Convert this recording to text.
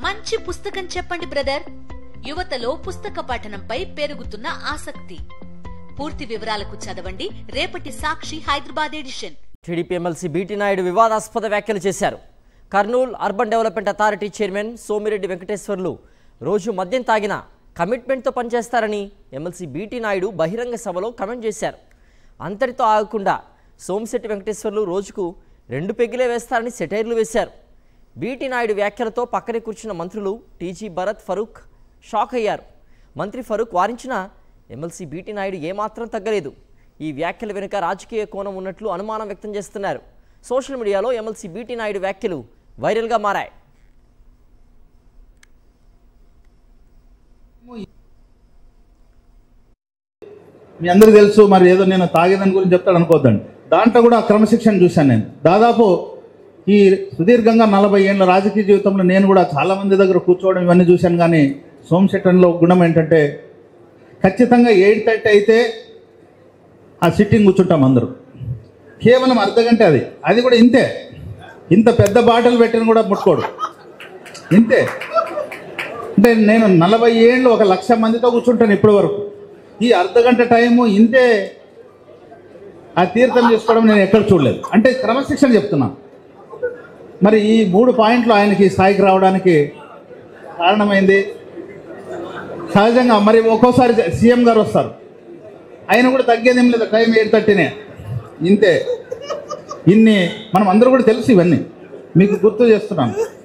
మంచి పుస్తకం చెప్పండి బ్రదర్. యువతలో పుస్తక పఠనంపై పెరుగుతున్న ఆసక్తి. పూర్తి వివరాలకు చదవండి రేపటి Sakshi Hyderabad edition. TDP MLC BT Naidu వివాదాస్పద వ్యాఖ్యలు చేశారు. Kurnool urban development authority chairman Somireddy Venkateswarlu రోజు మద్యం తాగినా కమిట్మెంట్తో పనిచేస్తారని ఎమ్మెల్సీ బీటీ నాయుడు బహిరంగ సభలో కమెంట్ చేశారు. అంతటితో ఆగకుండా సోమిశెట్టి వెంకటేశ్వర్లు రోజుకు 2 పెగ్గులే వేస్తారని సెటైర్లు వేశారు. బీటీ నాయుడు వ్యాఖ్యలతో పక్కనే కూర్చున్న మంత్రులు టీజీ భరత్, ఫరూక్ షాక్ అయ్యారు. మంత్రి ఫరూక్ వారించినా ఎమ్మెల్సీ బీటీ నాయుడు ఏమాత్రం తగ్గలేదు. ఈ వ్యాఖ్యల వెనుక రాజకీయ కోణం ఉన్నట్లు అనుమానం వ్యక్తం చేస్తున్నారు. సోషల్ మీడియాలో ఎమ్మెల్సీ బీటీ నాయుడు వ్యాఖ్యలు వైరల్గా మారాయి. మీ అందరికీ తెలుసు, మరి ఏదో నేను తాగేదాని గురించి చెప్తాడు అనుకోద్దండి. దాంట్లో కూడా క్రమశిక్షణ చూశాను నేను. దాదాపు ఈ సుదీర్ఘంగా 40 ఏళ్ళ రాజకీయ జీవితంలో నేను కూడా చాలామంది దగ్గర కూర్చోవడం ఇవన్నీ చూశాను. కానీ సోమశెట్టన్లో గుణం ఏంటంటే ఖచ్చితంగా 8:30 అయితే ఆ సిట్టింగ్ కూర్చుంటాం అందరూ. కేవలం అర్ధగంట అది కూడా ఇంతే. ఇంత పెద్ద బాటలు పెట్టిన కూడా ముట్టుకోడు, ఇంతే. అంటే నేను 40 ఏళ్ళు 1,00,000 మందితో కూర్చుంటాను ఇప్పటి వరకు. ఈ అర్ధగంట టైము ఇంతే. ఆ తీర్థం చేసుకోవడం నేను ఎక్కడ చూడలేదు. అంటే క్రమశిక్షణ చెప్తున్నాను. మరి ఈ 3 పాయింట్లు ఆయనకి స్థాయికి రావడానికి కారణమైంది. సహజంగా మరి ఒక్కోసారి సీఎం గారు వస్తారు, ఆయన కూడా తగ్గేదేం లేదు. టైం 8:30నే, ఇంతే. మనం అందరూ కూడా తెలుసు. ఇవన్నీ మీకు గుర్తు చేస్తున్నాను.